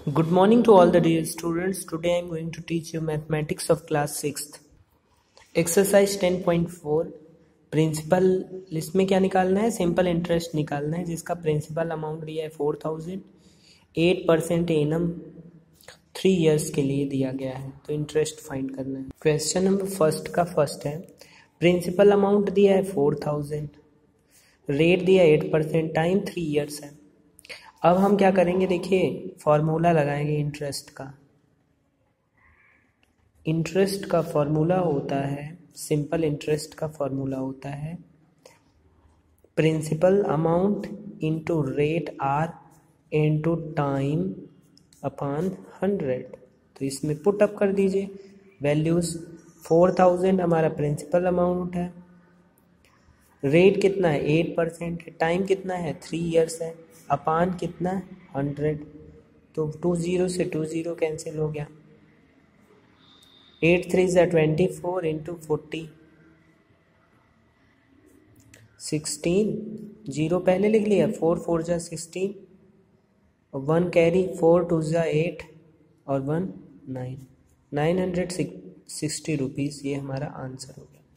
Good morning to all the dear students. Today I am going to teach you mathematics of class 6th. Exercise 10.4 principal इसमें क्या निकालना है? Simple interest निकालना है जिसका principal amount दिया है 4000, 8% एनम 3 इयर्स के लिए दिया गया है। तो इंटरेस्ट फाइंड करना है। क्वेश्चन नंबर फर्स्ट का फर्स्ट है, प्रिंसिपल अमाउंट दिया है 4000, रेट दिया 8%, टाइम 3 इयर्स है। अब हम क्या करेंगे, देखिए फॉर्मूला लगाएंगे इंटरेस्ट का। इंटरेस्ट का फॉर्मूला होता है, सिंपल इंटरेस्ट का फॉर्मूला होता है principal amount into rate R into time upon 100। तो इसमें पुट अप कर दीजिए वैल्यूज। 4000 हमारा प्रिंसिपल अमाउंट है, रेट कितना है 8% है, टाइम कितना है 3 इयर्स है, अपान कितना 100। तो 20 से 20 कैंसिल हो गया। 8 3 24 इंटू 40, 16, 0 पहले लिख लिया, 4 4 16 और 1 कैरी, 4 2 8 और 1 9, 960 रुपीज़। ये हमारा आंसर हो गया।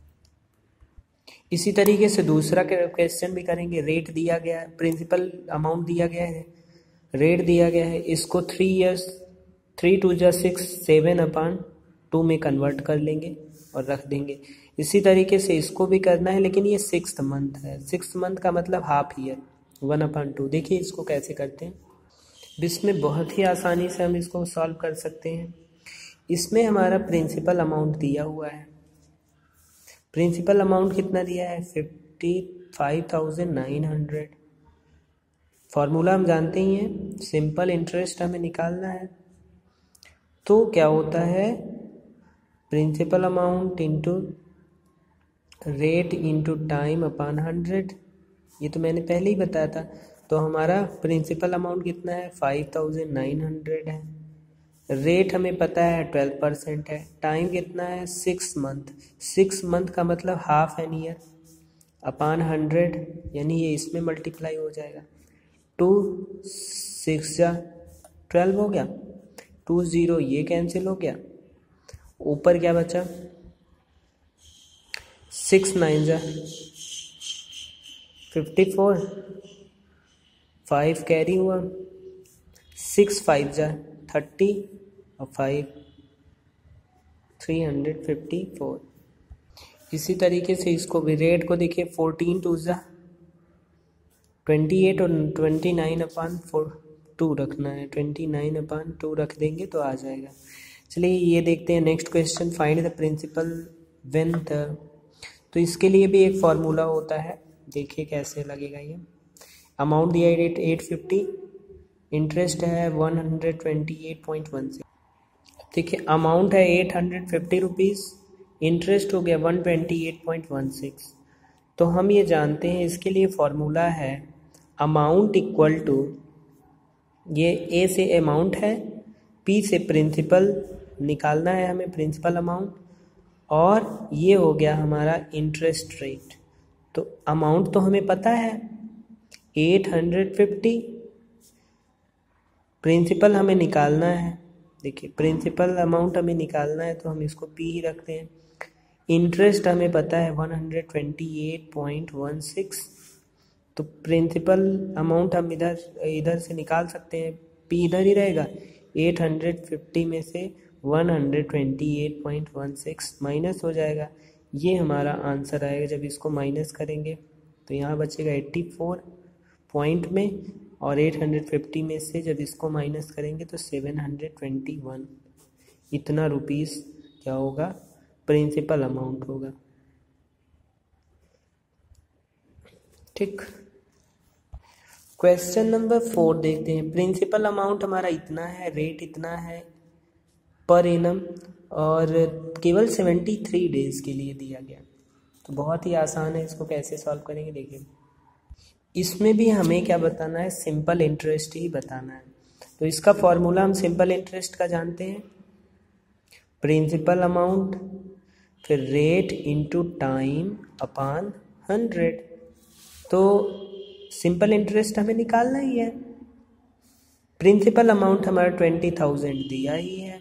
इसी तरीके से दूसरा क्वेश्चन भी करेंगे। रेट दिया गया है, प्रिंसिपल अमाउंट दिया गया है, रेट दिया गया है, इसको 3 इयर्स 3 2 6 7 अपान 2 में कन्वर्ट कर लेंगे और रख देंगे। इसी तरीके से इसको भी करना है, लेकिन ये 6th मंथ है। 6th मंथ का मतलब हाफ ईयर, 1/2। देखिए इसको कैसे करते हैं। इसमें बहुत ही आसानी से हम इसको सॉल्व कर सकते हैं। इसमें हमारा प्रिंसिपल अमाउंट दिया हुआ है। प्रिंसिपल अमाउंट कितना दिया है 55,900। फॉर्मूला हम जानते ही हैं, सिंपल इंटरेस्ट हमें निकालना है। तो क्या होता है, principal amount into rate into time upon 100। ये तो मैंने पहले ही बताया था। तो हमारा प्रिंसिपल अमाउंट कितना है 5900 है, रेट हमें पता है 12% है, टाइम कितना है 6 मंथ। 6 मंथ का मतलब हाफ एन ईयर अपान 100, यानी ये इसमें मल्टीप्लाई हो जाएगा। 2 6 12 हो गया, 2 0 ये कैंसिल हो गया, ऊपर क्या बचा 6 9 54, 5 कैरी हुआ, 6 5 30 और 5 354। इसी तरीके से इसको भी रेट को देखिए 14 2 28 और 29/2 रखना है। 29/2 रख देंगे तो आ जाएगा। चलिए ये देखते हैं next question, find the principal when the. तो इसके लिए भी एक फॉर्मूला होता है, देखिए कैसे लगेगा ये। अमाउंट दिया है 850, इंटरेस्ट है 128.16। देखिए अमाउंट है 850 रुपीज़, इंटरेस्ट हो गया 128.16। तो हम ये जानते हैं, इसके लिए फॉर्मूला है अमाउंट इक्वल टू, ये ए से अमाउंट है, पी से प्रिंसिपल निकालना है हमें, प्रिंसिपल अमाउंट, और ये हो गया हमारा इंटरेस्ट रेट। तो अमाउंट तो हमें पता है 850, प्रिंसिपल हमें निकालना है। देखिए प्रिंसिपल अमाउंट हमें निकालना है तो हम इसको पी ही रखते हैं। इंटरेस्ट हमें पता है 128.16। तो प्रिंसिपल अमाउंट हम इधर से निकाल सकते हैं, पी इधर ही रहेगा। 850 में से 128.16 माइनस हो जाएगा, ये हमारा आंसर आएगा। जब इसको माइनस करेंगे तो यहाँ बचेगा 84 पॉइंट में, और 850 में से जब इसको माइनस करेंगे तो 721, इतना रुपीस क्या होगा, प्रिंसिपल अमाउंट होगा। ठीक, क्वेश्चन नंबर 4 देखते हैं। प्रिंसिपल अमाउंट हमारा इतना है, रेट इतना है पर एनम, और केवल 73 डेज के लिए दिया गया। तो बहुत ही आसान है, इसको कैसे सॉल्व करेंगे देखिए। इसमें भी हमें क्या बताना है, सिंपल इंटरेस्ट ही बताना है। तो इसका फॉर्मूला हम सिंपल इंटरेस्ट का जानते हैं, प्रिंसिपल अमाउंट फिर रेट इनटू टाइम अपॉन 100। तो सिंपल इंटरेस्ट हमें निकालना ही है। प्रिंसिपल अमाउंट हमारा 20,000 दिया ही है,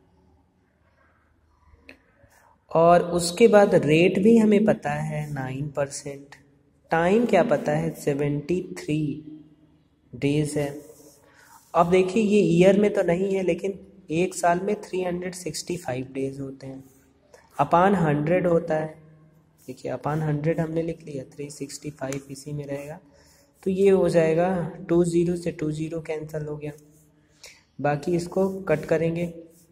और उसके बाद रेट भी हमें पता है 9%, टाइम क्या पता है 73 डेज है। अब देखिए ये ईयर में तो नहीं है, लेकिन एक साल में 365 डेज होते हैं, अपान 100 होता है। देखिए अपान 100 हमने लिख लिया, 365 इसी में रहेगा, तो ये हो जाएगा 20 से 20 कैंसिल हो गया। बाकी इसको कट करेंगे,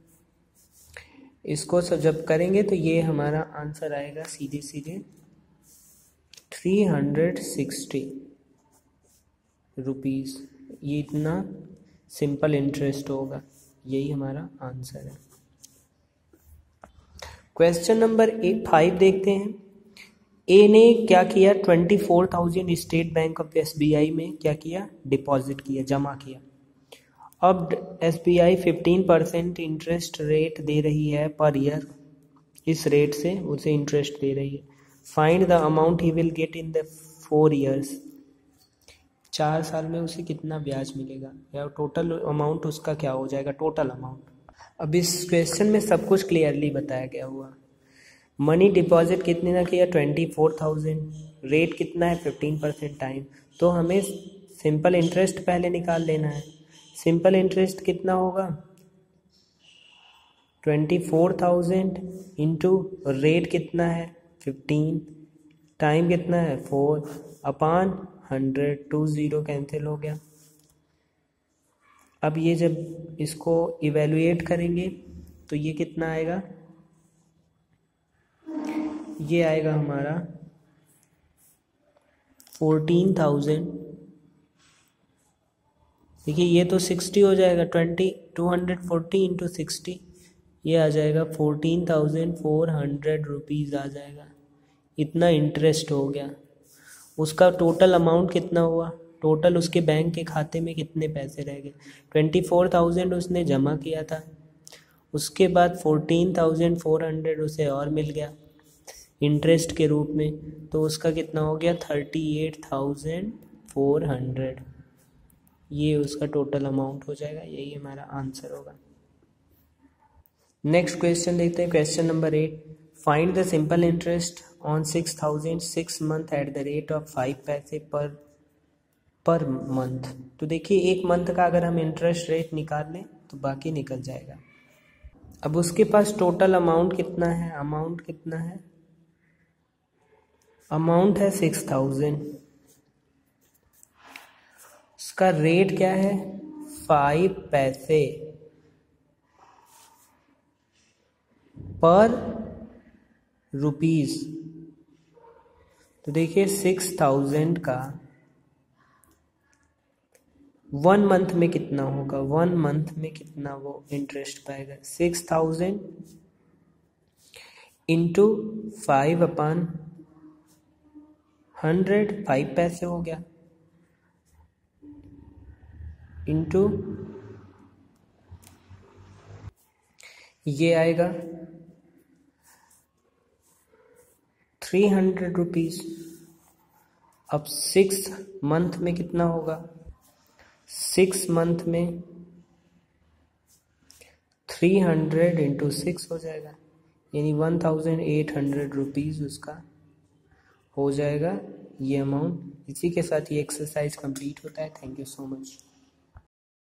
इसको सब जब करेंगे तो ये हमारा आंसर आएगा सीधे सीधे 360 रुपीज़। ये इतना सिंपल इंटरेस्ट होगा, यही हमारा आंसर है। क्वेश्चन नंबर 5 देखते हैं। ए ने क्या किया, 24,000 स्टेट बैंक ऑफ SBI में क्या किया, डिपॉजिट किया, जमा किया। अब SBI 15% इंटरेस्ट रेट दे रही है पर ईयर, इस रेट से उसे इंटरेस्ट दे रही है। Find the amount he will get in the 4 years. 4 साल में उसे कितना ब्याज मिलेगा, या टोटल अमाउंट उसका क्या हो जाएगा, टोटल अमाउंट। अब इस क्वेश्चन में सब कुछ क्लियरली बताया गया हुआ। मनी डिपॉजिट कितने ना किया, 24,000, रेट कितना है 15% टाइम, तो हमें सिंपल इंटरेस्ट पहले निकाल लेना है। सिंपल इंटरेस्ट कितना होगा, 24,000 इंटू रेट कितना है 15, टाइम कितना है 4, अपान 100, 20 कैंसिल हो गया। अब ये जब इसको इवेलुएट करेंगे तो ये कितना आएगा, ये आएगा हमारा 14,000। देखिए ये तो 60 हो जाएगा, 240 इंटू 60, ये आ जाएगा 14,400 रुपीज़ आ जाएगा। इतना इंटरेस्ट हो गया। उसका टोटल अमाउंट कितना हुआ, टोटल उसके बैंक के खाते में कितने पैसे रह गए, 24,000 उसने जमा किया था, उसके बाद 14,400 उसे और मिल गया इंटरेस्ट के रूप में, तो उसका कितना हो गया 38,400। ये उसका टोटल अमाउंट हो जाएगा, यही हमारा आंसर होगा। नेक्स्ट क्वेश्चन देखते हैं, question number 8। Find the simple interest on 6,000 6 month at the rate of 5 पैसे पर मंथ। तो देखिए एक मंथ का अगर हम इंटरेस्ट रेट निकाल लें तो बाकी निकल जाएगा। अब उसके पास टोटल अमाउंट कितना है, अमाउंट है 6,000, उसका रेट क्या है 5 पैसे पर रुपीज़। तो देखिए 6,000 का 1 मंथ में कितना होगा, 1 मंथ में कितना वो इंटरेस्ट पाएगा, 6,000 इंटू 5/100, 5 पैसे हो गया, इंटू ये आएगा 300 रुपीज़। अब 6 मंथ में कितना होगा, 6 मंथ में 300 इंटू 6 हो जाएगा, यानी 1,800 रुपीज़ उसका हो जाएगा ये अमाउंट। इसी के साथ ये एक्सरसाइज कंप्लीट होता है। Thank you so much.